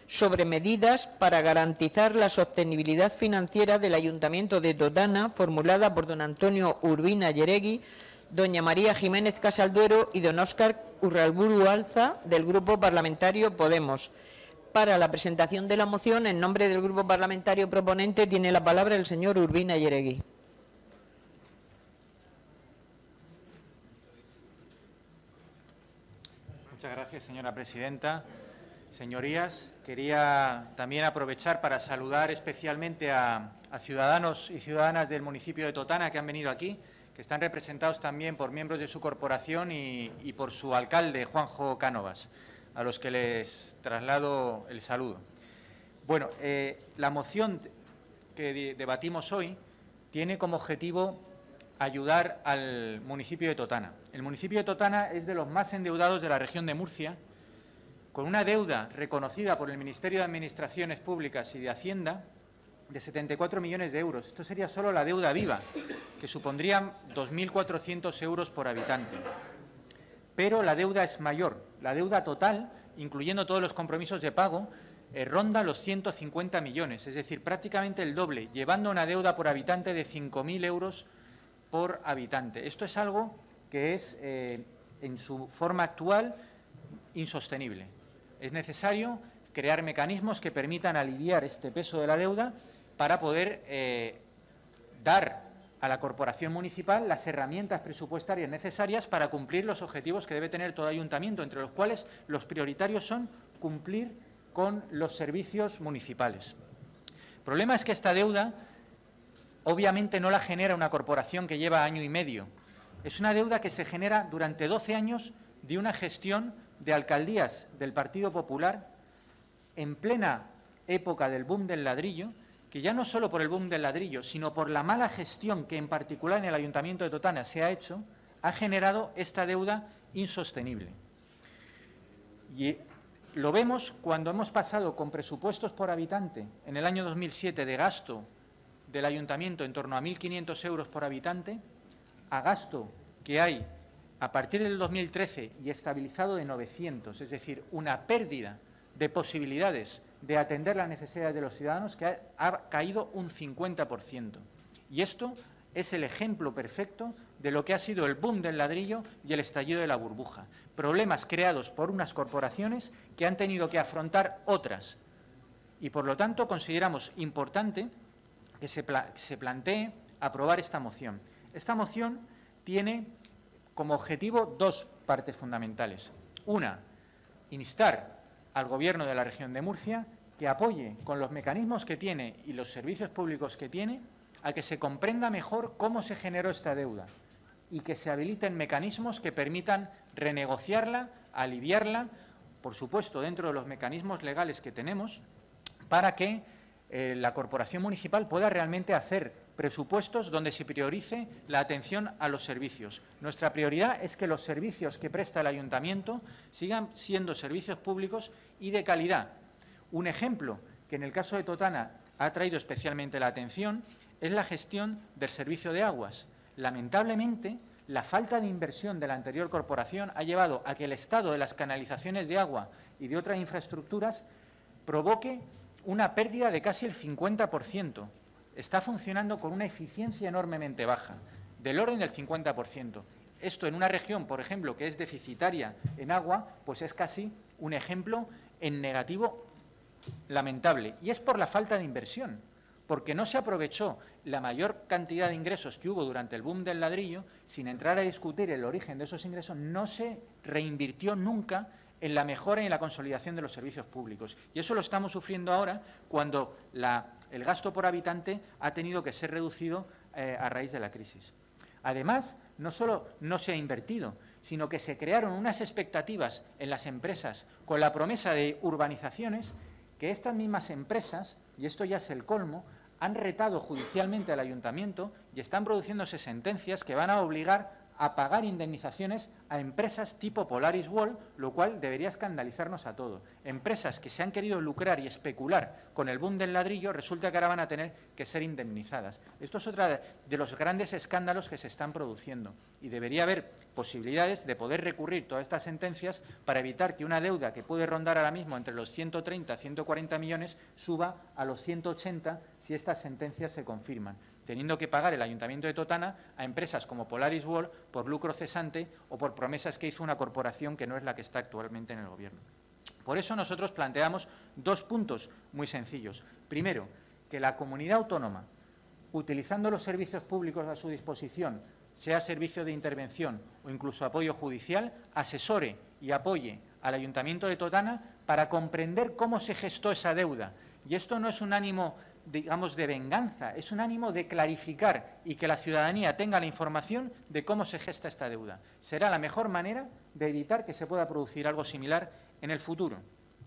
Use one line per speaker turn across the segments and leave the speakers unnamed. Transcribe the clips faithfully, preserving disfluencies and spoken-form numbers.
sobre medidas para garantizar la sostenibilidad financiera del Ayuntamiento de Totana, formulada por don Antonio Urbina Yeregui, doña María Jiménez Casalduero y don Óscar Urralburu Alza, del Grupo Parlamentario Podemos. Para la presentación de la moción, en nombre del Grupo Parlamentario proponente, tiene la palabra el señor Urbina Yeregui.
Muchas gracias, señora presidenta. Señorías, quería también aprovechar para saludar especialmente a, a ciudadanos y ciudadanas del municipio de Totana que han venido aquí, que están representados también por miembros de su corporación y, y por su alcalde, Juanjo Cánovas, a los que les traslado el saludo. Bueno, eh, la moción que de, debatimos hoy tiene como objetivo ayudar al municipio de Totana. El municipio de Totana es de los más endeudados de la región de Murcia, con una deuda reconocida por el Ministerio de Administraciones Públicas y de Hacienda de setenta y cuatro millones de euros. Esto sería solo la deuda viva, que supondría dos mil cuatrocientos euros por habitante. Pero la deuda es mayor. La deuda total, incluyendo todos los compromisos de pago, eh, ronda los ciento cincuenta millones, es decir, prácticamente el doble, llevando una deuda por habitante de cinco mil euros por habitante. Esto es algo que es, eh, en su forma actual, insostenible. Es necesario crear mecanismos que permitan aliviar este peso de la deuda para poder eh, dar a la corporación municipal las herramientas presupuestarias necesarias para cumplir los objetivos que debe tener todo ayuntamiento, entre los cuales los prioritarios son cumplir con los servicios municipales. El problema es que esta deuda obviamente no la genera una corporación que lleva año y medio. Es una deuda que se genera durante doce años de una gestión de alcaldías del Partido Popular en plena época del boom del ladrillo, que ya no solo por el boom del ladrillo, sino por la mala gestión que en particular en el Ayuntamiento de Totana se ha hecho, ha generado esta deuda insostenible. Y lo vemos cuando hemos pasado con presupuestos por habitante en el año dos mil siete de gasto del Ayuntamiento en torno a mil quinientos euros por habitante, a gasto que hay a partir del dos mil trece y estabilizado de novecientos, es decir, una pérdida de posibilidades de atender las necesidades de los ciudadanos que ha, ha caído un cincuenta por ciento. Y esto es el ejemplo perfecto de lo que ha sido el boom del ladrillo y el estallido de la burbuja. Problemas creados por unas corporaciones que han tenido que afrontar otras. Y, por lo tanto, consideramos importante que se, pla que se plantee aprobar esta moción. Esta moción tiene como objetivo dos partes fundamentales. Una, instar al Gobierno de la región de Murcia que apoye con los mecanismos que tiene y los servicios públicos que tiene a que se comprenda mejor cómo se generó esta deuda y que se habiliten mecanismos que permitan renegociarla, aliviarla, por supuesto, dentro de los mecanismos legales que tenemos, para que eh, la corporación municipal pueda realmente hacer presupuestos donde se priorice la atención a los servicios. Nuestra prioridad es que los servicios que presta el Ayuntamiento sigan siendo servicios públicos y de calidad. Un ejemplo que en el caso de Totana ha traído especialmente la atención es la gestión del servicio de aguas. Lamentablemente, la falta de inversión de la anterior corporación ha llevado a que el estado de las canalizaciones de agua y de otras infraestructuras provoque una pérdida de casi el cincuenta por ciento. Está funcionando con una eficiencia enormemente baja, del orden del cincuenta por ciento. Esto en una región, por ejemplo, que es deficitaria en agua, pues es casi un ejemplo en negativo lamentable. Y es por la falta de inversión, porque no se aprovechó la mayor cantidad de ingresos que hubo durante el boom del ladrillo. Sin entrar a discutir el origen de esos ingresos, no se reinvirtió nunca en la mejora y en la consolidación de los servicios públicos. Y eso lo estamos sufriendo ahora cuando la, el gasto por habitante ha tenido que ser reducido eh, a raíz de la crisis. Además, no solo no se ha invertido, sino que se crearon unas expectativas en las empresas con la promesa de urbanizaciones que estas mismas empresas, y esto ya es el colmo, han retado judicialmente al Ayuntamiento y están produciéndose sentencias que van a obligar a pagar indemnizaciones a empresas tipo Polaris Wall, lo cual debería escandalizarnos a todos. Empresas que se han querido lucrar y especular con el boom del ladrillo, resulta que ahora van a tener que ser indemnizadas. Esto es otro de los grandes escándalos que se están produciendo y debería haber posibilidades de poder recurrir todas estas sentencias para evitar que una deuda que puede rondar ahora mismo entre los ciento treinta, ciento cuarenta millones suba a los ciento ochenta si estas sentencias se confirman, teniendo que pagar el Ayuntamiento de Totana a empresas como Polaris Wall por lucro cesante o por promesas que hizo una corporación que no es la que está actualmente en el Gobierno. Por eso nosotros planteamos dos puntos muy sencillos. Primero, que la comunidad autónoma, utilizando los servicios públicos a su disposición, sea servicio de intervención o incluso apoyo judicial, asesore y apoye al Ayuntamiento de Totana para comprender cómo se gestó esa deuda. Y esto no es un ánimo, digamos, de venganza, es un ánimo de clarificar y que la ciudadanía tenga la información de cómo se gesta esta deuda. Será la mejor manera de evitar que se pueda producir algo similar en el futuro.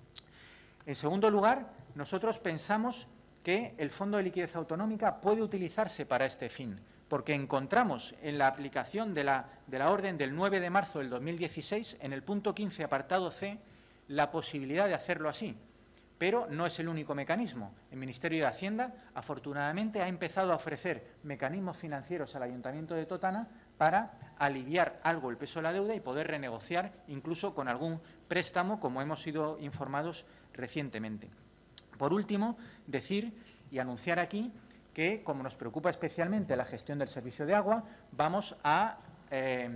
En segundo lugar, nosotros pensamos que el Fondo de Liquidez Autonómica puede utilizarse para este fin, porque encontramos en la aplicación de la, de la orden del nueve de marzo del dos mil dieciséis, en el punto quince, apartado C, la posibilidad de hacerlo así. Pero no es el único mecanismo. El Ministerio de Hacienda, afortunadamente, ha empezado a ofrecer mecanismos financieros al Ayuntamiento de Totana para aliviar algo el peso de la deuda y poder renegociar incluso con algún préstamo, como hemos sido informados recientemente. Por último, decir y anunciar aquí que, como nos preocupa especialmente la gestión del servicio de agua, vamos a, eh,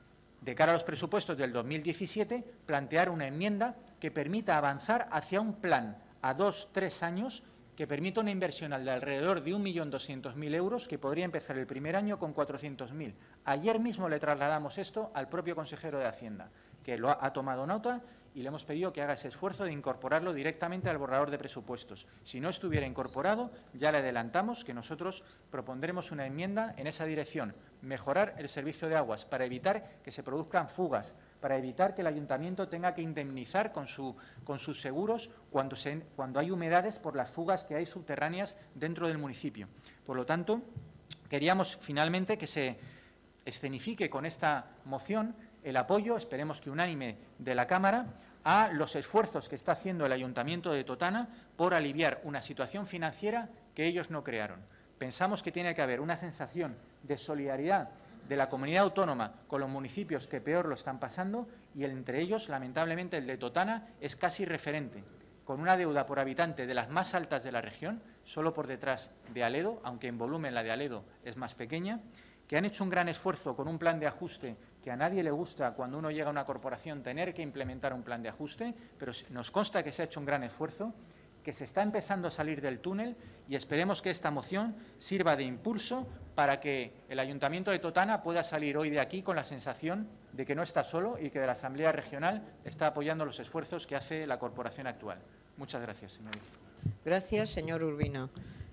de cara a los presupuestos del dos mil diecisiete, plantear una enmienda que permita avanzar hacia un plan a dos, tres años que permita una inversión de alrededor de un millón doscientos mil euros, que podría empezar el primer año con cuatrocientos mil. Ayer mismo le trasladamos esto al propio consejero de Hacienda, que lo ha, ha tomado nota y le hemos pedido que haga ese esfuerzo de incorporarlo directamente al borrador de presupuestos. Si no estuviera incorporado, ya le adelantamos que nosotros propondremos una enmienda en esa dirección, mejorar el servicio de aguas para evitar que se produzcan fugas, para evitar que el Ayuntamiento tenga que indemnizar con, su, con sus seguros cuando, se, cuando hay humedades por las fugas que hay subterráneas dentro del municipio. Por lo tanto, queríamos finalmente que se escenifique con esta moción el apoyo, esperemos que unánime, de la Cámara a los esfuerzos que está haciendo el Ayuntamiento de Totana por aliviar una situación financiera que ellos no crearon. Pensamos que tiene que haber una sensación de solidaridad de la comunidad autónoma con los municipios que peor lo están pasando y entre ellos, lamentablemente, el de Totana es casi referente, con una deuda por habitante de las más altas de la región, solo por detrás de Aledo, aunque en volumen la de Aledo es más pequeña, que han hecho un gran esfuerzo con un plan de ajuste que a nadie le gusta cuando uno llega a una corporación tener que implementar un plan de ajuste, pero nos consta que se ha hecho un gran esfuerzo, que se está empezando a salir del túnel y esperemos que esta moción sirva de impulso para que el Ayuntamiento de Totana pueda salir hoy de aquí con la sensación de que no está solo y que de la Asamblea Regional está apoyando los esfuerzos que hace la corporación actual. Muchas gracias, señoría.
Gracias, señor Urbina.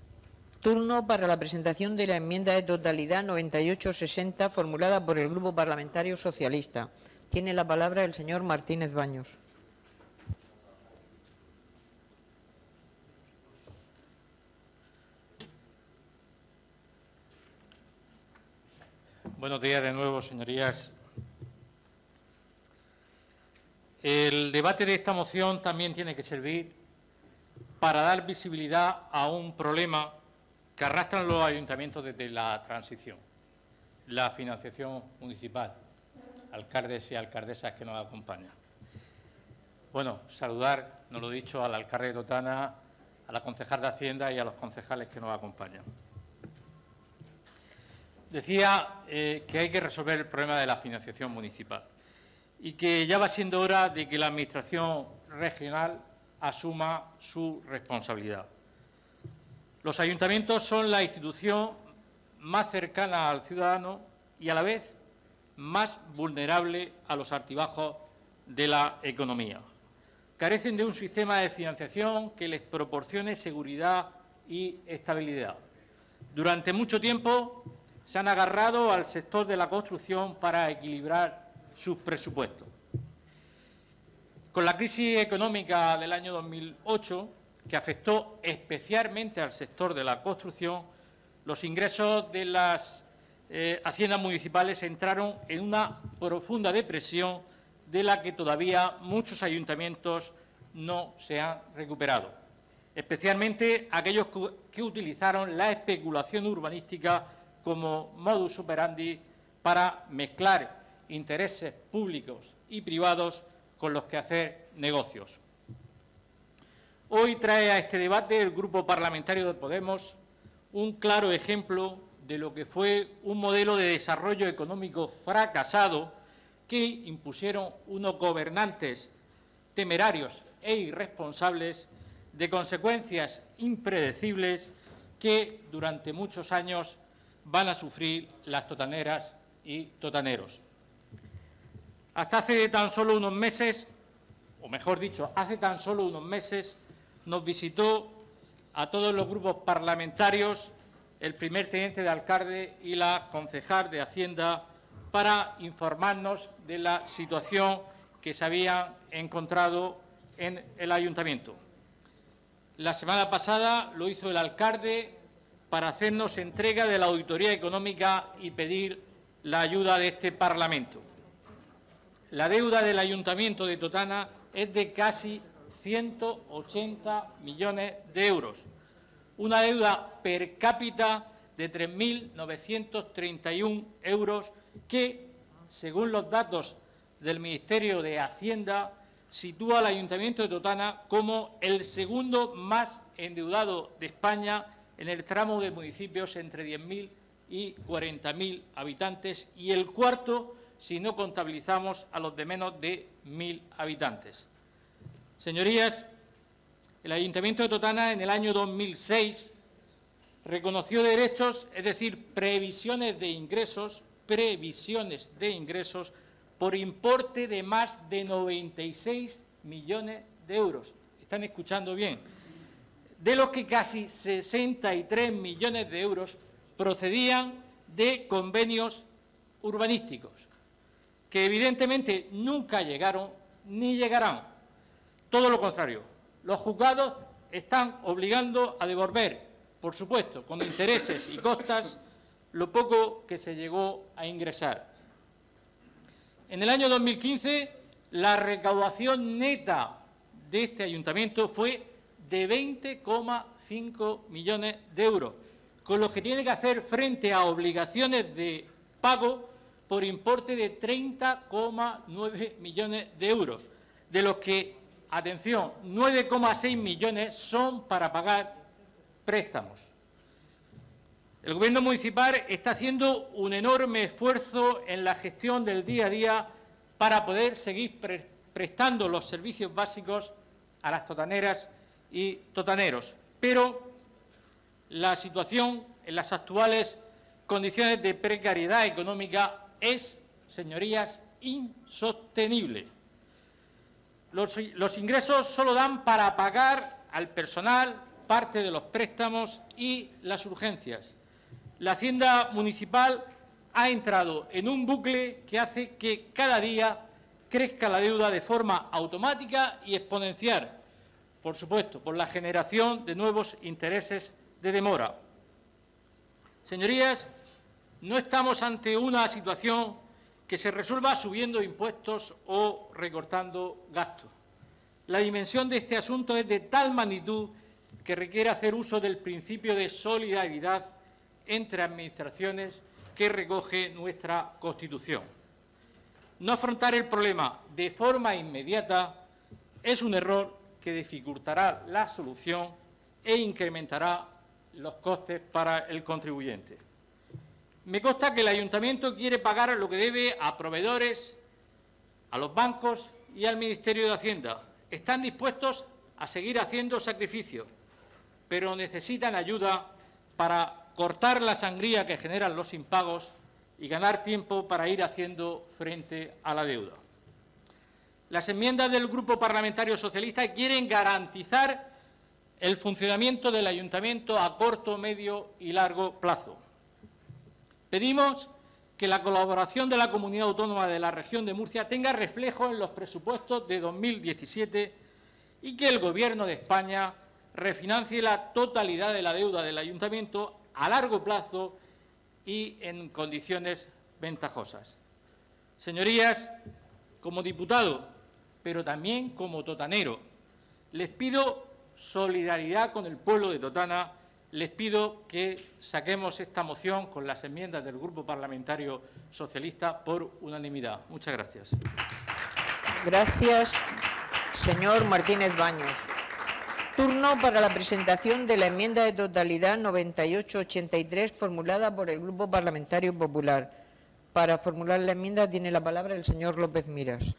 Turno para la presentación de la enmienda de totalidad noventa y ocho sesenta formulada por el Grupo Parlamentario Socialista. Tiene la palabra el señor Martínez Baños.
Buenos días de nuevo, señorías. El debate de esta moción también tiene que servir para dar visibilidad a un problema que arrastran los ayuntamientos desde la transición, la financiación municipal, alcaldes y alcaldesas que nos acompañan. Bueno, saludar, no lo he dicho, al alcalde de Totana, a la concejal de Hacienda y a los concejales que nos acompañan. Decía eh, que hay que resolver el problema de la financiación municipal y que ya va siendo hora de que la Administración regional asuma su responsabilidad. Los ayuntamientos son la institución más cercana al ciudadano y a la vez más vulnerable a los altibajos de la economía. Carecen de un sistema de financiación que les proporcione seguridad y estabilidad. Durante mucho tiempo se han agarrado al sector de la construcción para equilibrar sus presupuestos. Con la crisis económica del año dos mil ocho, que afectó especialmente al sector de la construcción, los ingresos de las eh, haciendas municipales entraron en una profunda depresión de la que todavía muchos ayuntamientos no se han recuperado, especialmente aquellos que utilizaron la especulación urbanística como modus operandi para mezclar intereses públicos y privados con los que hacer negocios. Hoy trae a este debate el Grupo Parlamentario de Podemos un claro ejemplo de lo que fue un modelo de desarrollo económico fracasado que impusieron unos gobernantes temerarios e irresponsables de consecuencias impredecibles que durante muchos años van a sufrir las totaneras y totaneros. Hasta hace tan solo unos meses, o mejor dicho, hace tan solo unos meses, nos visitó a todos los grupos parlamentarios el primer teniente de alcalde y la concejal de Hacienda para informarnos de la situación que se habían encontrado en el ayuntamiento. La semana pasada lo hizo el alcalde para hacernos entrega de la auditoría económica y pedir la ayuda de este Parlamento. La deuda del Ayuntamiento de Totana es de casi ciento ochenta millones de euros, una deuda per cápita de tres mil novecientos treinta y uno euros que, según los datos del Ministerio de Hacienda, sitúa al Ayuntamiento de Totana como el segundo más endeudado de España en el tramo de municipios entre diez mil y cuarenta mil habitantes y el cuarto si no contabilizamos a los de menos de mil habitantes. Señorías, el Ayuntamiento de Totana en el año dos mil seis reconoció derechos, es decir, previsiones de ingresos, previsiones de ingresos por importe de más de noventa y seis millones de euros. ¿Están escuchando bien? De los que casi sesenta y tres millones de euros procedían de convenios urbanísticos, que evidentemente nunca llegaron ni llegarán. Todo lo contrario, los juzgados están obligando a devolver, por supuesto, con intereses y costas, lo poco que se llegó a ingresar. En el año dos mil quince, la recaudación neta de este ayuntamiento fue de veinte coma cinco millones de euros, con los que tiene que hacer frente a obligaciones de pago por importe de treinta coma nueve millones de euros, de los que, atención, nueve coma seis millones son para pagar préstamos. El Gobierno municipal está haciendo un enorme esfuerzo en la gestión del día a día para poder seguir pre prestando los servicios básicos a las totaneras y totaneros, pero la situación en las actuales condiciones de precariedad económica es, señorías, insostenible. Los, los ingresos solo dan para pagar al personal parte de los préstamos y las urgencias. La Hacienda municipal ha entrado en un bucle que hace que cada día crezca la deuda de forma automática y exponencial, por supuesto, por la generación de nuevos intereses de demora. Señorías, no estamos ante una situación que se resuelva subiendo impuestos o recortando gastos. La dimensión de este asunto es de tal magnitud que requiere hacer uso del principio de solidaridad entre administraciones que recoge nuestra Constitución. No afrontar el problema de forma inmediata es un error que dificultará la solución e incrementará los costes para el contribuyente. Me consta que el Ayuntamiento quiere pagar lo que debe a proveedores, a los bancos y al Ministerio de Hacienda. Están dispuestos a seguir haciendo sacrificios, pero necesitan ayuda para cortar la sangría que generan los impagos y ganar tiempo para ir haciendo frente a la deuda. Las enmiendas del Grupo Parlamentario Socialista quieren garantizar el funcionamiento del Ayuntamiento a corto, medio y largo plazo. Pedimos que la colaboración de la Comunidad Autónoma de la Región de Murcia tenga reflejo en los presupuestos de dos mil diecisiete y que el Gobierno de España refinancie la totalidad de la deuda del Ayuntamiento a largo plazo y en condiciones ventajosas. Señorías, como diputado, pero también como totanero, les pido solidaridad con el pueblo de Totana, les pido que saquemos esta moción con las enmiendas del Grupo Parlamentario Socialista por unanimidad. Muchas gracias.
Gracias, señor Martínez Baños. Turno para la presentación de la enmienda de totalidad noventa y ocho ochenta y tres formulada por el Grupo Parlamentario Popular. Para formular la enmienda tiene la palabra el señor López Miras.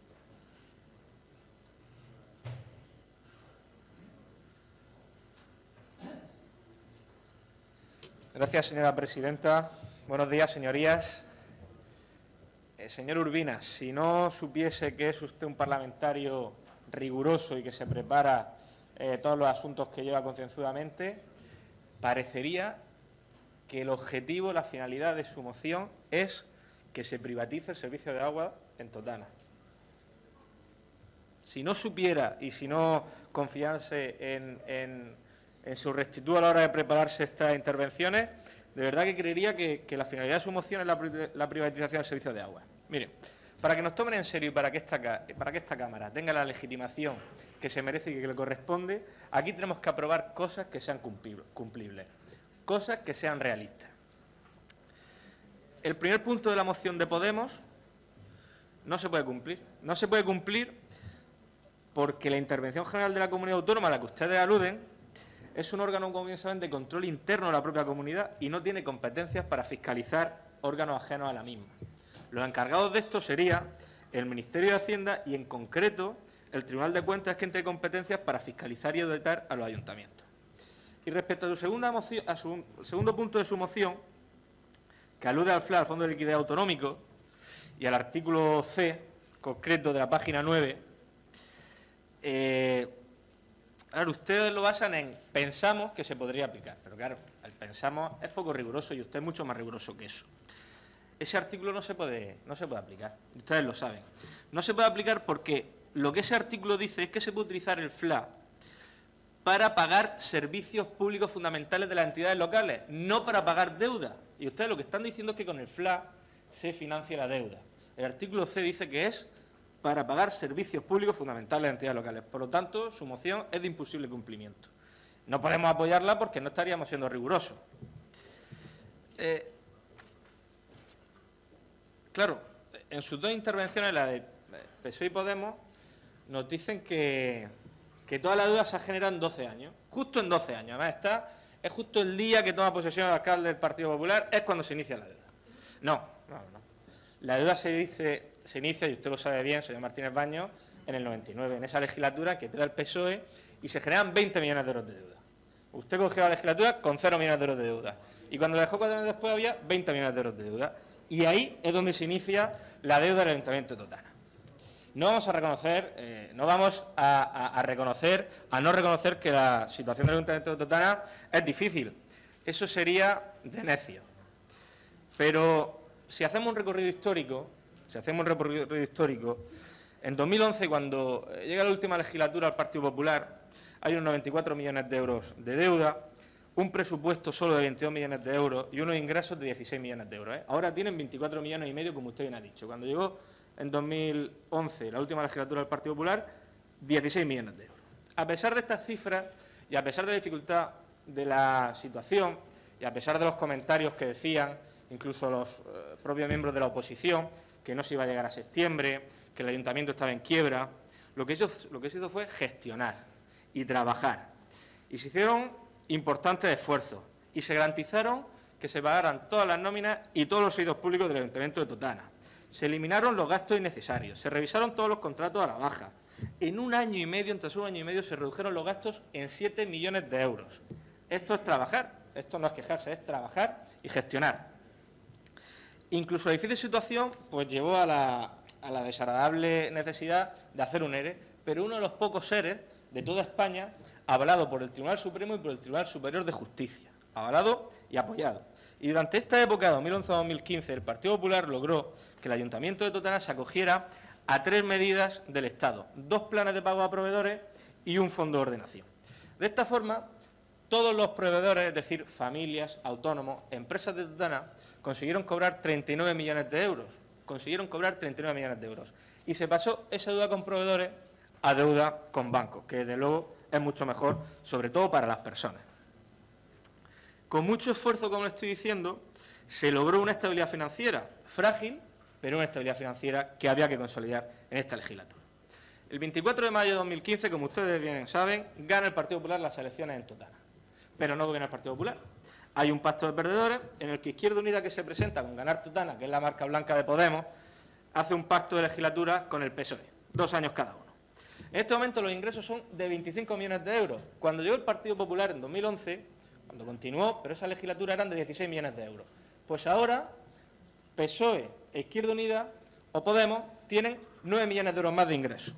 Gracias, señora presidenta. Buenos días, señorías. Eh, señor Urbinas, si no supiese que es usted un parlamentario riguroso y que se prepara eh, todos los asuntos que lleva concienzudamente, parecería que el objetivo, la finalidad de su moción es que se privatice el servicio de agua en Totana. Si no supiera y si no confiase en... en en su rectitud a la hora de prepararse estas intervenciones, de verdad que creería que, que la finalidad de su moción es la, la privatización del servicio de agua. Miren, para que nos tomen en serio y para que, esta, para que esta Cámara tenga la legitimación que se merece y que le corresponde, aquí tenemos que aprobar cosas que sean cumplibles, cosas que sean realistas. El primer punto de la moción de Podemos no se puede cumplir. No se puede cumplir porque la Intervención General de la Comunidad Autónoma a la que ustedes aluden es un órgano, como bien saben, de control interno de la propia comunidad y no tiene competencias para fiscalizar órganos ajenos a la misma. Los encargados de esto sería el Ministerio de Hacienda y, en concreto, el Tribunal de Cuentas, que tiene competencias para fiscalizar y auditar a los ayuntamientos. Y respecto a su, segunda moción, a su segundo punto de su moción, que alude al F L A, al Fondo de Liquidez Autonómico, y al artículo C, concreto de la página nueve, eh, Claro, ustedes lo basan en pensamos que se podría aplicar, pero claro, el pensamos es poco riguroso y usted es mucho más riguroso que eso. Ese artículo no se puede, no se puede aplicar, ustedes lo saben. No se puede aplicar porque lo que ese artículo dice es que se puede utilizar el F L A para pagar servicios públicos fundamentales de las entidades locales, no para pagar deuda. Y ustedes lo que están diciendo es que con el F L A se financia la deuda. El artículo C dice que es para pagar servicios públicos fundamentales de entidades locales. Por lo tanto, su moción es de imposible cumplimiento. No podemos apoyarla porque no estaríamos siendo rigurosos. Eh, claro, en sus dos intervenciones, la de P S O E y Podemos, nos dicen que, que toda la deuda se ha generado en doce años. Justo en doce años. Además, está, es justo el día que toma posesión el alcalde del Partido Popular, es cuando se inicia la deuda. No, no, no. La deuda se dice... se inicia, y usted lo sabe bien, señor Martínez Baños, en el noventa y nueve, en esa legislatura que queda el P S O E y se generan veinte millones de euros de deuda. Usted cogió la legislatura con cero millones de euros de deuda y cuando la dejó cuatro años después había veinte millones de euros de deuda y ahí es donde se inicia la deuda del Ayuntamiento de Totana. No vamos a reconocer, eh, no vamos a, a, a reconocer, a no reconocer que la situación del Ayuntamiento de Totana es difícil. Eso sería de necio. Pero si hacemos un recorrido histórico, Si hacemos un recorrido histórico, en dos mil once, cuando llega la última legislatura al Partido Popular, hay unos noventa y cuatro millones de euros de deuda, un presupuesto solo de veintidós millones de euros y unos ingresos de dieciséis millones de euros. ¿eh? Ahora tienen veinticuatro millones y medio, como usted bien ha dicho. Cuando llegó en dos mil once la última legislatura del Partido Popular, dieciséis millones de euros. A pesar de estas cifras y a pesar de la dificultad de la situación y a pesar de los comentarios que decían, incluso los eh, propios miembros de la oposición, que no se iba a llegar a septiembre, que el ayuntamiento estaba en quiebra, lo que, hizo, lo que se hizo fue gestionar y trabajar. Y se hicieron importantes esfuerzos y se garantizaron que se pagaran todas las nóminas y todos los servicios públicos del Ayuntamiento de Totana. Se eliminaron los gastos innecesarios, se revisaron todos los contratos a la baja. En un año y medio, entre un año y medio, se redujeron los gastos en siete millones de euros. Esto es trabajar, esto no es quejarse, es trabajar y gestionar. Incluso la difícil situación pues, llevó a la, a la desagradable necesidad de hacer un ERE, pero uno de los pocos EREs de toda España, avalado por el Tribunal Supremo y por el Tribunal Superior de Justicia, avalado y apoyado. Y durante esta época, dos mil once a dos mil quince, el Partido Popular logró que el Ayuntamiento de Totana se acogiera a tres medidas del Estado, dos planes de pago a proveedores y un fondo de ordenación. De esta forma, todos los proveedores, es decir, familias, autónomos, empresas de Totana, consiguieron cobrar treinta y nueve millones de euros. Consiguieron cobrar treinta y nueve millones de euros. Y se pasó esa deuda con proveedores a deuda con bancos, que desde luego es mucho mejor, sobre todo para las personas. Con mucho esfuerzo, como le estoy diciendo, se logró una estabilidad financiera frágil, pero una estabilidad financiera que había que consolidar en esta legislatura. El veinticuatro de mayo de dos mil quince, como ustedes bien saben, gana el Partido Popular las elecciones en Totana, pero no gobierna el Partido Popular. Hay un pacto de perdedores en el que Izquierda Unida, que se presenta con ganar Totana, que es la marca blanca de Podemos, hace un pacto de legislatura con el P S O E, dos años cada uno. En este momento los ingresos son de veinticinco millones de euros. Cuando llegó el Partido Popular en dos mil once, cuando continuó, pero esa legislatura eran de dieciséis millones de euros. Pues ahora, P S O E e Izquierda Unida o Podemos tienen nueve millones de euros más de ingresos.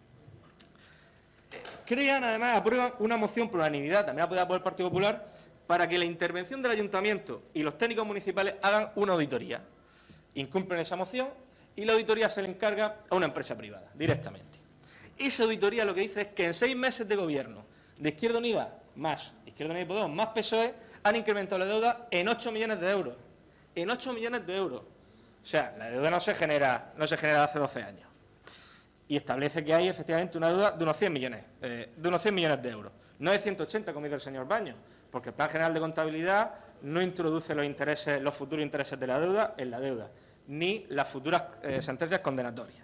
Crean, además, aprueban una moción por unanimidad, también apoyada por el Partido Popular, para que la intervención del Ayuntamiento y los técnicos municipales hagan una auditoría. Incumplen esa moción y la auditoría se le encarga a una empresa privada, directamente. Esa auditoría lo que dice es que en seis meses de gobierno de Izquierda Unida más Izquierda Unida y Podemos más P S O E han incrementado la deuda en ocho millones de euros. En ocho millones de euros. O sea, la deuda no se genera, no se genera hace doce años. Y establece que hay efectivamente una deuda de unos cien millones, eh, de unos cien millones de euros. No de ciento ochenta, como dice el señor Baños, porque el Plan General de Contabilidad no introduce los intereses, los futuros intereses de la deuda en la deuda, ni las futuras eh, sentencias condenatorias.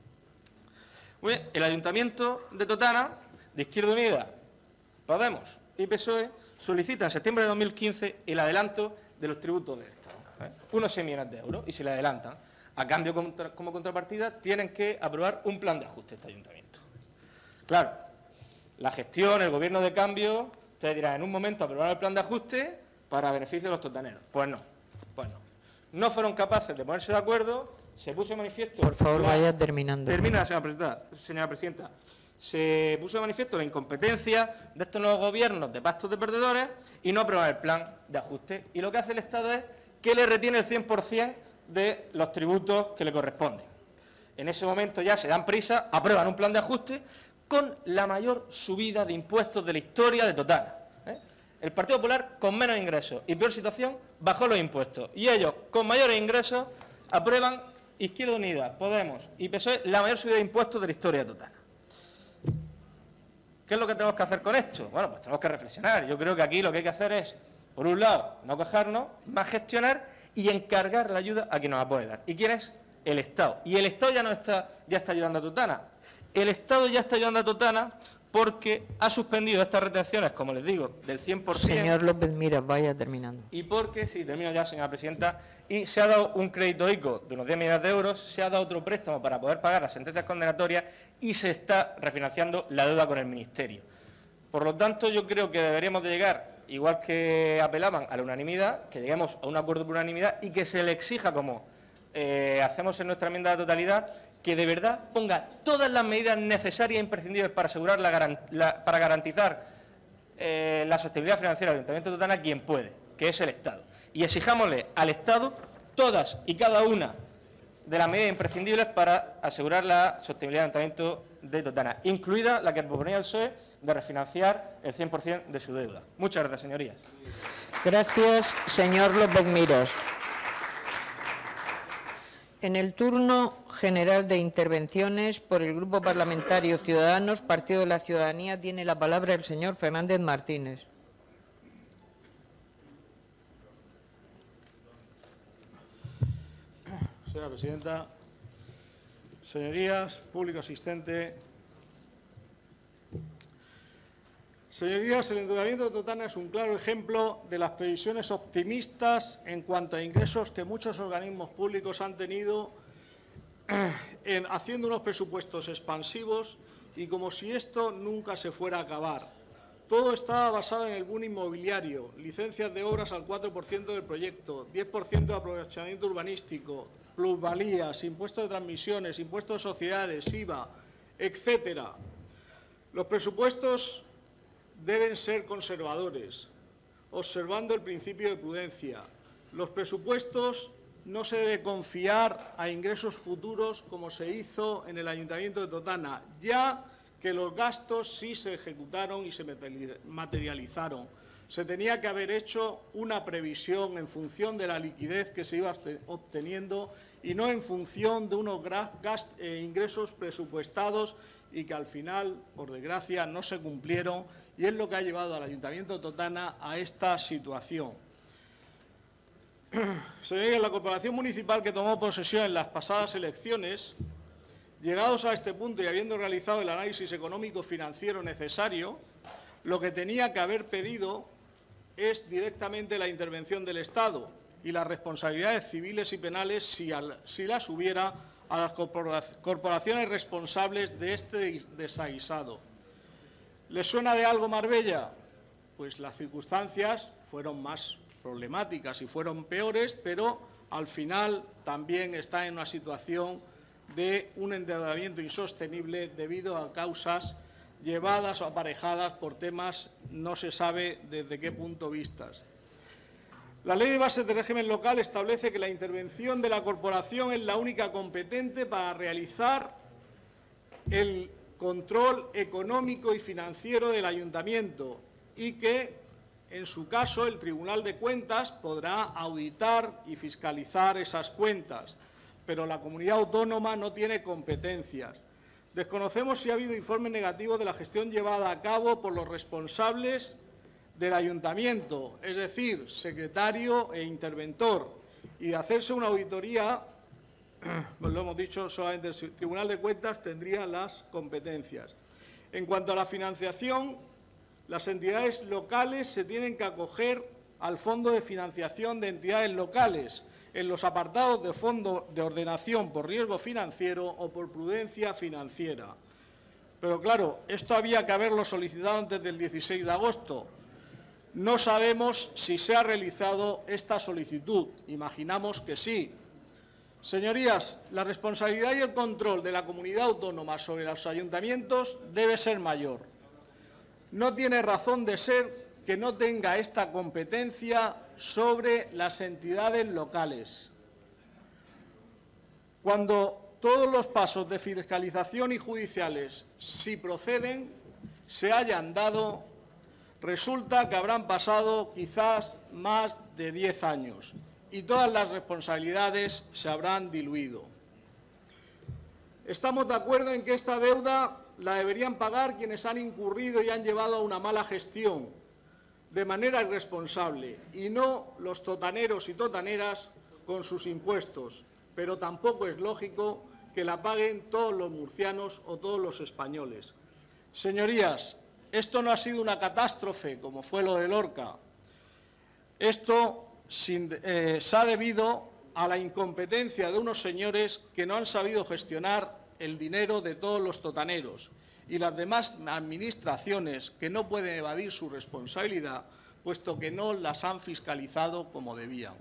Muy bien, el Ayuntamiento de Totana, de Izquierda Unida, Podemos y P S O E, solicita en septiembre de dos mil quince el adelanto de los tributos del Estado, ¿eh? unos seis millones de euros, y se le adelantan. A cambio, contra, como contrapartida, tienen que aprobar un plan de ajuste este ayuntamiento. Claro, la gestión, el gobierno de cambio, ustedes dirán, en un momento aprobaron el plan de ajuste para beneficio de los totaneros. Pues no, pues no. No fueron capaces de ponerse de acuerdo, se puso de manifiesto...
Por favor,
la,
vaya terminando.
Termina, señora presidenta, señora presidenta. Se puso de manifiesto la incompetencia de estos nuevos gobiernos de pactos de perdedores y no aprobar el plan de ajuste. Y lo que hace el Estado es que le retiene el cien por cien de los tributos que le corresponden. En ese momento ya se dan prisa, aprueban un plan de ajuste con la mayor subida de impuestos de la historia de Totana. ¿eh? El Partido Popular, con menos ingresos y peor situación, bajó los impuestos. Y ellos, con mayores ingresos, aprueban Izquierda Unida, Podemos y P S O E la mayor subida de impuestos de la historia de Totana. ¿Qué es lo que tenemos que hacer con esto? Bueno, pues tenemos que reflexionar. Yo creo que aquí lo que hay que hacer es, por un lado, no quejarnos, más gestionar y encargar la ayuda a quien nos la puede dar. ¿Y quién es? El Estado. Y el Estado ya no está, ya está ayudando a Totana. El Estado ya está ayudando a Totana porque ha suspendido estas retenciones, como les digo, del cien por cien.
Señor López Miras, vaya terminando.
Y porque, sí, termino ya, señora presidenta, y se ha dado un crédito ICO de unos diez millones de euros, se ha dado otro préstamo para poder pagar las sentencias condenatorias y se está refinanciando la deuda con el Ministerio. Por lo tanto, yo creo que deberíamos de llegar, igual que apelaban a la unanimidad, que lleguemos a un acuerdo por unanimidad y que se le exija, como eh, hacemos en nuestra enmienda de totalidad, que de verdad ponga todas las medidas necesarias e imprescindibles para asegurar la, la, para garantizar eh, la sostenibilidad financiera del Ayuntamiento de Totana quien puede, que es el Estado. Y exijámosle al Estado todas y cada una de las medidas imprescindibles para asegurar la sostenibilidad del Ayuntamiento de Totana, incluida la que proponía el P S O E de refinanciar el cien por cien de su deuda. Muchas gracias, señorías.
Gracias, señor López Miras. En el turno general de intervenciones por el Grupo Parlamentario Ciudadanos, Partido de la Ciudadanía, tiene la palabra el señor Fernández Martínez.
Señora presidenta, señorías, público asistente. Señorías, el endeudamiento de Totana es un claro ejemplo de las previsiones optimistas en cuanto a ingresos que muchos organismos públicos han tenido en, haciendo unos presupuestos expansivos y como si esto nunca se fuera a acabar. Todo estaba basado en el boom inmobiliario, licencias de obras al cuatro por ciento del proyecto, diez por ciento de aprovechamiento urbanístico, plusvalías, impuestos de transmisiones, impuestos de sociedades, I V A, etcétera. Los presupuestos deben ser conservadores, observando el principio de prudencia. Los presupuestos no se debe confiar a ingresos futuros como se hizo en el Ayuntamiento de Totana, ya que los gastos sí se ejecutaron y se materializaron. Se tenía que haber hecho una previsión en función de la liquidez que se iba obteniendo y no en función de unos gast, eh, ingresos presupuestados y que al final, por desgracia, no se cumplieron, y es lo que ha llevado al Ayuntamiento de Totana a esta situación. Señorías, la Corporación Municipal que tomó posesión en las pasadas elecciones, llegados a este punto y habiendo realizado el análisis económico-financiero necesario, lo que tenía que haber pedido es directamente la intervención del Estado y las responsabilidades civiles y penales, si, al, si las hubiera, a las corporaciones responsables de este desaguisado. ¿Les suena de algo Marbella? Pues las circunstancias fueron más problemáticas y fueron peores, pero al final también está en una situación de un endeudamiento insostenible debido a causas llevadas o aparejadas por temas no se sabe desde qué punto vistas. La Ley de Bases de Régimen Local establece que la intervención de la corporación es la única competente para realizar el control económico y financiero del ayuntamiento y que, en su caso, el Tribunal de Cuentas podrá auditar y fiscalizar esas cuentas, pero la comunidad autónoma no tiene competencias. Desconocemos si ha habido informes negativos de la gestión llevada a cabo por los responsables del ayuntamiento, es decir, secretario e interventor, y de hacerse una auditoría, pues lo hemos dicho, solamente el Tribunal de Cuentas tendría las competencias. En cuanto a la financiación, las entidades locales se tienen que acoger al Fondo de Financiación de Entidades Locales, en los apartados de Fondo de Ordenación por Riesgo Financiero o por Prudencia Financiera. Pero claro, esto había que haberlo solicitado antes del dieciséis de agosto. No sabemos si se ha realizado esta solicitud. Imaginamos que sí. Señorías, la responsabilidad y el control de la comunidad autónoma sobre los ayuntamientos debe ser mayor. No tiene razón de ser que no tenga esta competencia sobre las entidades locales. Cuando todos los pasos de fiscalización y judiciales, si proceden, se hayan dado, resulta que habrán pasado quizás más de diez años y todas las responsabilidades se habrán diluido. Estamos de acuerdo en que esta deuda la deberían pagar quienes han incurrido y han llevado a una mala gestión de manera irresponsable, y no los totaneros y totaneras con sus impuestos, pero tampoco es lógico que la paguen todos los murcianos o todos los españoles. Señorías, esto no ha sido una catástrofe como fue lo de Lorca. Esto sin, eh, se ha debido a la incompetencia de unos señores que no han sabido gestionar el dinero de todos los totaneros y las demás administraciones que no pueden evadir su responsabilidad, puesto que no las han fiscalizado como debían.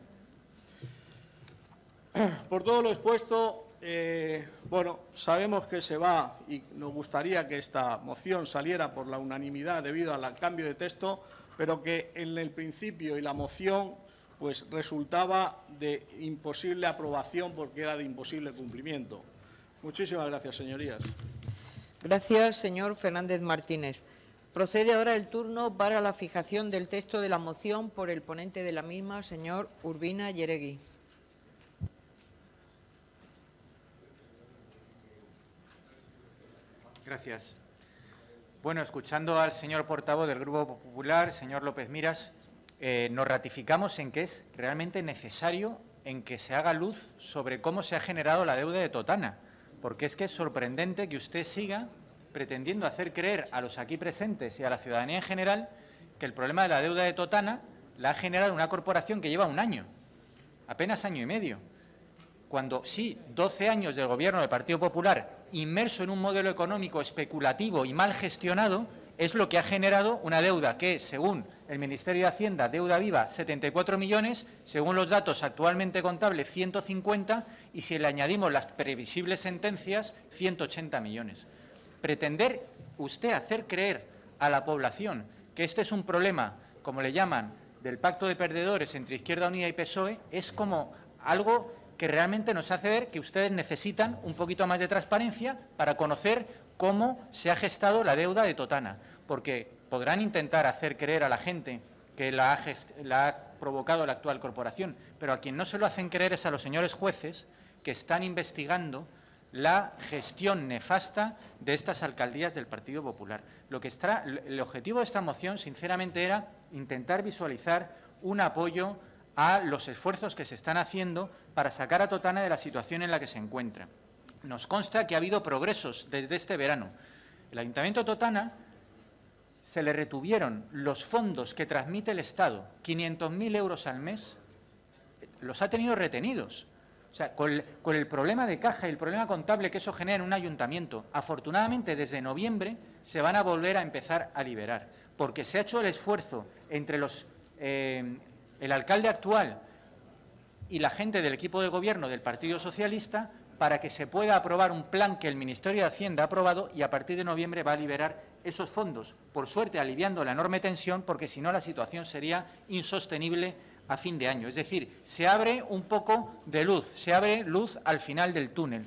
Por todo lo expuesto, eh, bueno, sabemos que se va y nos gustaría que esta moción saliera por la unanimidad debido al cambio de texto, pero que en el principio y la moción pues resultaba de imposible aprobación porque era de imposible cumplimiento. Muchísimas gracias, señorías.
Gracias, señor Fernández Martínez. Procede ahora el turno para la fijación del texto de la moción por el ponente de la misma, señor Urbina Yeregui.
Gracias. Bueno, escuchando al señor portavoz del Grupo Popular, señor López Miras, eh, nos ratificamos en que es realmente necesario en que se haga luz sobre cómo se ha generado la deuda de Totana, porque es que es sorprendente que usted siga pretendiendo hacer creer a los aquí presentes y a la ciudadanía en general que el problema de la deuda de Totana la ha generado una corporación que lleva un año, apenas año y medio, cuando sí, doce años del Gobierno del Partido Popular inmerso en un modelo económico especulativo y mal gestionado es lo que ha generado una deuda que, según el Ministerio de Hacienda, deuda viva, setenta y cuatro millones, según los datos actualmente contables, ciento cincuenta, y si le añadimos las previsibles sentencias, ciento ochenta millones. Pretender usted hacer creer a la población que este es un problema, como le llaman, del pacto de perdedores entre Izquierda Unida y P S O E, es como algo que realmente nos hace ver que ustedes necesitan un poquito más de transparencia para conocer cómo se ha gestado la deuda de Totana, porque podrán intentar hacer creer a la gente que que la ha, gest la ha provocado la actual corporación, pero a quien no se lo hacen creer es a los señores jueces que están investigando la gestión nefasta de estas alcaldías del Partido Popular. Lo que está, el objetivo de esta moción, sinceramente, era intentar visualizar un apoyo a los esfuerzos que se están haciendo para sacar a Totana de la situación en la que se encuentra. Nos consta que ha habido progresos desde este verano. El Ayuntamiento de Totana se le retuvieron los fondos que transmite el Estado, quinientos mil euros al mes, los ha tenido retenidos. O sea, con el, con el problema de caja y el problema contable que eso genera en un ayuntamiento, afortunadamente desde noviembre se van a volver a empezar a liberar, porque se ha hecho el esfuerzo entre los, eh, el alcalde actual y la gente del equipo de gobierno del Partido Socialista para que se pueda aprobar un plan que el Ministerio de Hacienda ha aprobado y a partir de noviembre va a liberar esos fondos, por suerte aliviando la enorme tensión, porque si no la situación sería insostenible a fin de año. Es decir, se abre un poco de luz, se abre luz al final del túnel.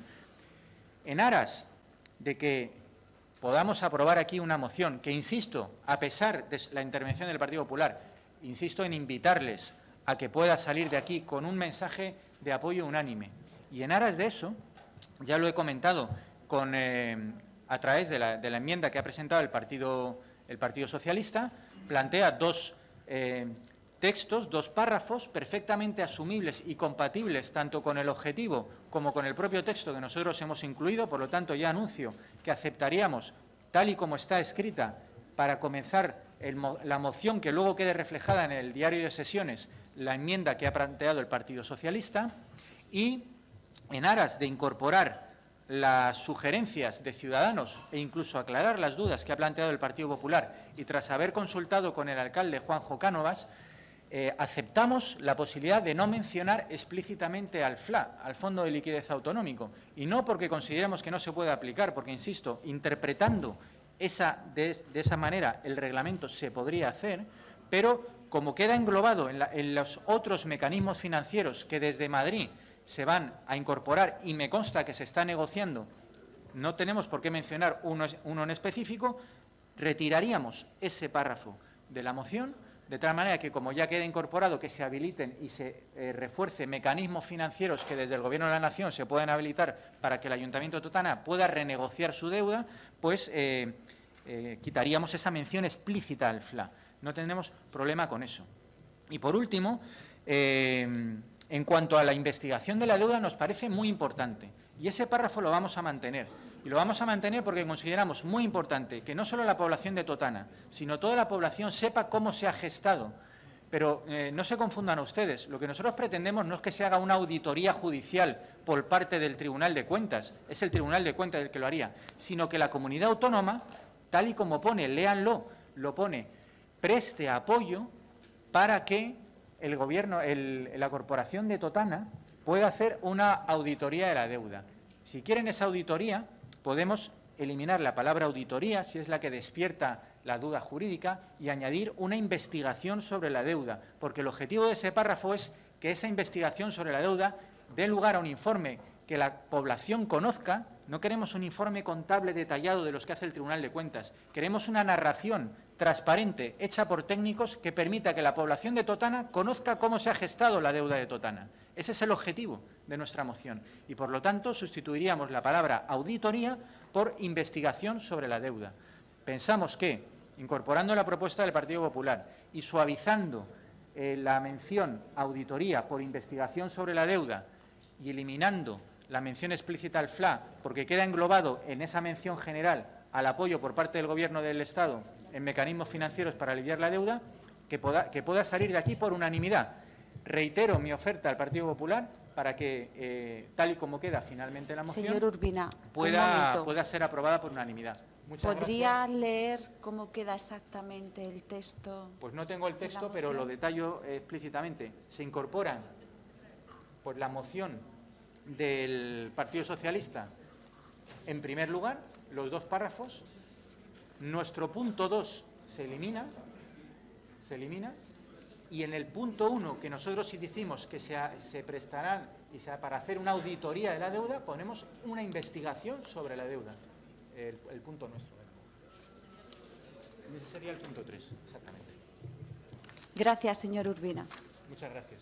En aras de que podamos aprobar aquí una moción que, insisto, a pesar de la intervención del Partido Popular, insisto en invitarles a que pueda salir de aquí con un mensaje de apoyo unánime. Y en aras de eso, ya lo he comentado con, eh, a través de la, de la enmienda que ha presentado el Partido, el Partido Socialista, plantea dos eh, textos, dos párrafos perfectamente asumibles y compatibles tanto con el objetivo como con el propio texto que nosotros hemos incluido. Por lo tanto, ya anuncio que aceptaríamos, tal y como está escrita, para comenzar el, la moción que luego quede reflejada en el diario de sesiones, la enmienda que ha planteado el Partido Socialista, y en aras de incorporar las sugerencias de Ciudadanos e incluso aclarar las dudas que ha planteado el Partido Popular y tras haber consultado con el alcalde Juanjo Cánovas, eh, aceptamos la posibilidad de no mencionar explícitamente al F L A, al Fondo de Liquidez Autonómico, y no porque consideremos que no se puede aplicar, porque, insisto, interpretando esa, de, de esa manera el reglamento se podría hacer, pero como queda englobado en, la, en los otros mecanismos financieros que desde Madrid se van a incorporar y me consta que se está negociando, no tenemos por qué mencionar uno, uno en específico, retiraríamos ese párrafo de la moción, de tal manera que, como ya queda incorporado, que se habiliten y se eh, refuerce mecanismos financieros que desde el Gobierno de la Nación se puedan habilitar para que el Ayuntamiento de Totana pueda renegociar su deuda, pues eh, eh, quitaríamos esa mención explícita al F L A. No tendremos problema con eso. Y, por último, eh, en cuanto a la investigación de la deuda, nos parece muy importante. Y ese párrafo lo vamos a mantener. Y lo vamos a mantener porque consideramos muy importante que no solo la población de Totana, sino toda la población sepa cómo se ha gestado. Pero eh, no se confundan ustedes. Lo que nosotros pretendemos no es que se haga una auditoría judicial por parte del Tribunal de Cuentas, es el Tribunal de Cuentas el que lo haría, sino que la comunidad autónoma, tal y como pone, léanlo, lo pone, preste apoyo para que el Gobierno, el, la Corporación de Totana pueda hacer una auditoría de la deuda. Si quieren esa auditoría, podemos eliminar la palabra auditoría, si es la que despierta la duda jurídica, y añadir una investigación sobre la deuda, porque el objetivo de ese párrafo es que esa investigación sobre la deuda dé lugar a un informe que la población conozca. No queremos un informe contable detallado de los que hace el Tribunal de Cuentas, queremos una narración transparente, hecha por técnicos, que permita que la población de Totana conozca cómo se ha gestado la deuda de Totana. Ese es el objetivo de nuestra moción y, por lo tanto, sustituiríamos la palabra auditoría por investigación sobre la deuda. Pensamos que, incorporando la propuesta del Partido Popular y suavizando eh, la mención auditoría por investigación sobre la deuda y eliminando la mención explícita al F L A, porque queda englobado en esa mención general al apoyo por parte del Gobierno del Estado en mecanismos financieros para aliviar la deuda, que pueda, que pueda salir de aquí por unanimidad. Reitero mi oferta al Partido Popular para que, eh, tal y como queda finalmente la moción,
Señor Urbina,
pueda, pueda ser aprobada por unanimidad. Muchas
¿podría
gracias.
leer cómo queda exactamente el texto?
Pues no tengo el texto, pero lo detallo eh, explícitamente. Se incorporan por la moción del Partido Socialista, en primer lugar, los dos párrafos. Nuestro punto dos se elimina, se elimina, y en el punto uno, que nosotros sí decimos que se, se prestarán y se, para hacer una auditoría de la deuda, ponemos una investigación sobre la deuda, el, el punto nuestro. Ese sería el punto tres, exactamente.
Gracias, señor Urbina.
Muchas gracias.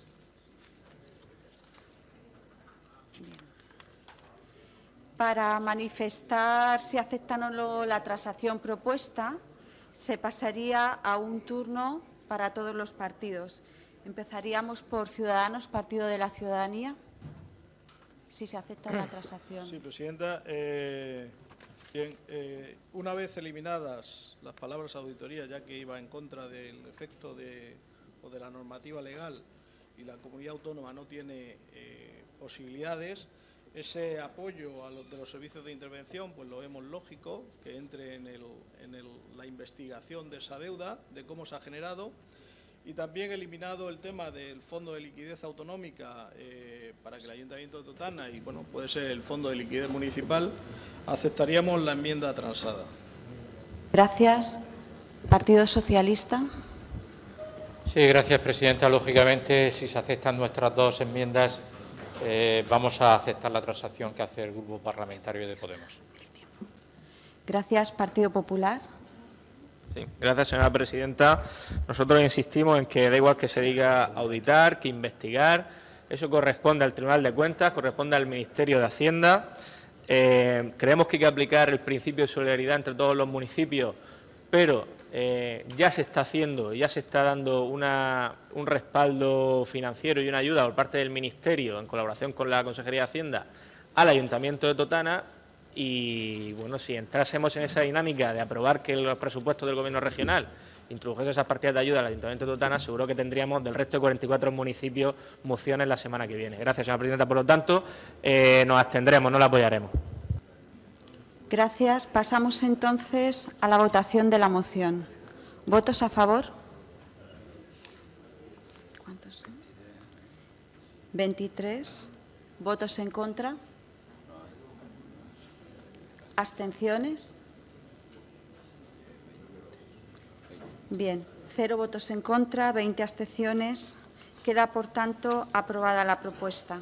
Para manifestar si aceptan o no la transacción propuesta, se pasaría a un turno para todos los partidos. Empezaríamos por Ciudadanos, Partido de la Ciudadanía. Si se acepta la transacción.
Sí, presidenta. Eh, bien, eh, una vez eliminadas las palabras auditoría, ya que iba en contra del efecto de, o de la normativa legal y la comunidad autónoma no tiene eh, posibilidades, ese apoyo a los de los servicios de intervención, pues lo vemos lógico, que entre en, el, en el, la investigación de esa deuda, de cómo se ha generado, y también eliminado el tema del Fondo de Liquidez Autonómica eh, para que el Ayuntamiento de Totana, y bueno, puede ser el Fondo de Liquidez Municipal, aceptaríamos la enmienda transada.
Gracias. Partido Socialista.
Sí, gracias, presidenta. Lógicamente, si se aceptan nuestras dos enmiendas, eh, vamos a aceptar la transacción que hace el Grupo Parlamentario de Podemos.
Gracias, Partido Popular.
Sí, gracias, señora presidenta. Nosotros insistimos en que da igual que se diga auditar, que investigar. Eso corresponde al Tribunal de Cuentas, corresponde al Ministerio de Hacienda. Eh, creemos que hay que aplicar el principio de solidaridad entre todos los municipios, pero eh, ya se está haciendo, ya se está dando una, un respaldo financiero y una ayuda por parte del Ministerio, en colaboración con la Consejería de Hacienda, al Ayuntamiento de Totana. Y, bueno, si entrásemos en esa dinámica de aprobar que los presupuestos del Gobierno regional introdujesen esas partidas de ayuda al Ayuntamiento de Totana, seguro que tendríamos del resto de cuarenta y cuatro municipios mociones la semana que viene. Gracias, señora presidenta. Por lo tanto, eh, nos abstendremos, no la apoyaremos.
Gracias. Pasamos entonces a la votación de la moción. ¿Votos a favor? ¿Cuántos son? veintitrés. ¿Votos en contra? ¿Abstenciones? Bien, cero votos en contra, veinte abstenciones. Queda, por tanto, aprobada la propuesta.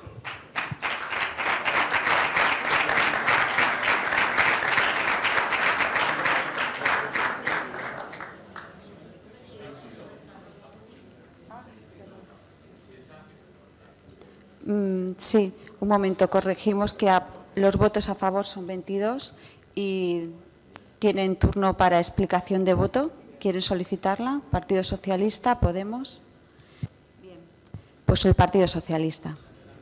Mm, sí, un momento, corregimos que a los votos a favor son veintidós y tienen turno para explicación de voto. ¿Quieren solicitarla? Partido Socialista, Podemos. Bien. Pues el Partido Socialista.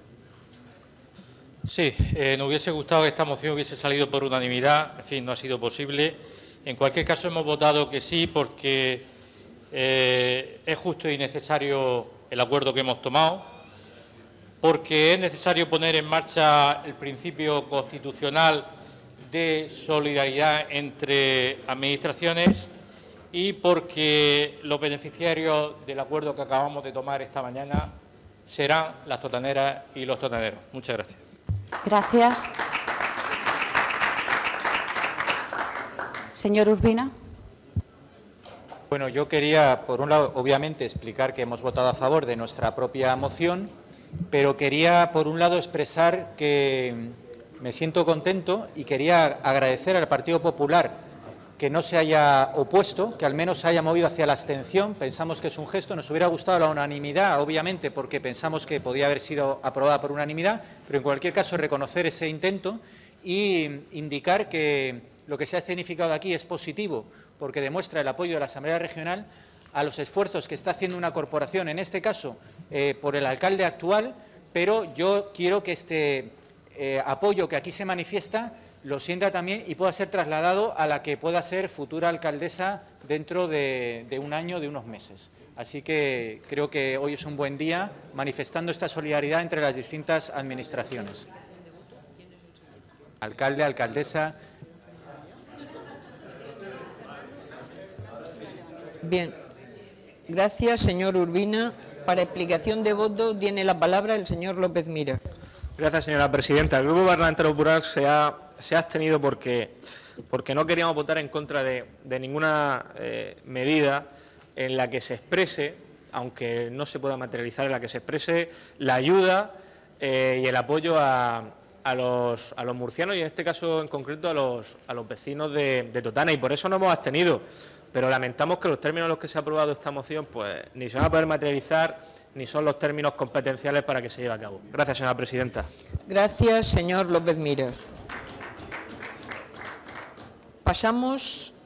Sí, eh, nos hubiese gustado que esta moción hubiese salido por unanimidad. En fin, no ha sido posible. En cualquier caso, hemos votado que sí porque eh, es justo y necesario el acuerdo que hemos tomado, porque es necesario poner en marcha el principio constitucional de solidaridad entre administraciones y porque los beneficiarios del acuerdo que acabamos de tomar esta mañana serán las totaneras y los totaneros. Muchas gracias.
Gracias. Señor Urbina.
Bueno, yo quería, por un lado, obviamente, explicar que hemos votado a favor de nuestra propia moción, pero quería, por un lado, expresar que me siento contento y quería agradecer al Partido Popular que no se haya opuesto, que al menos se haya movido hacia la abstención. Pensamos que es un gesto. Nos hubiera gustado la unanimidad, obviamente, porque pensamos que podía haber sido aprobada por unanimidad, pero en cualquier caso reconocer ese intento y indicar que lo que se ha escenificado aquí es positivo, porque demuestra el apoyo de la Asamblea Regional a los esfuerzos que está haciendo una corporación, en este caso eh, por el alcalde actual, pero yo quiero que este eh, apoyo que aquí se manifiesta lo sienta también y pueda ser trasladado a la que pueda ser futura alcaldesa dentro de, de un año, de unos meses. Así que creo que hoy es un buen día manifestando esta solidaridad entre las distintas administraciones. Alcalde, alcaldesa.
Bien. Gracias, señor Urbina. Para explicación de voto tiene la palabra el señor López Mira.
Gracias, señora presidenta. El Grupo Parlamentario Popular se ha, se ha abstenido porque, porque no queríamos votar en contra de, de ninguna eh, medida en la que se exprese, aunque no se pueda materializar, en la que se exprese la ayuda eh, y el apoyo a, a, los, a los murcianos y, en este caso en concreto, a los, a los vecinos de, de Totana. Y por eso nos hemos abstenido, pero lamentamos que los términos en los que se ha aprobado esta moción pues ni se van a poder materializar ni son los términos competenciales para que se lleve a cabo. Gracias, señora presidenta.
Gracias, señor López Miras. Pasamos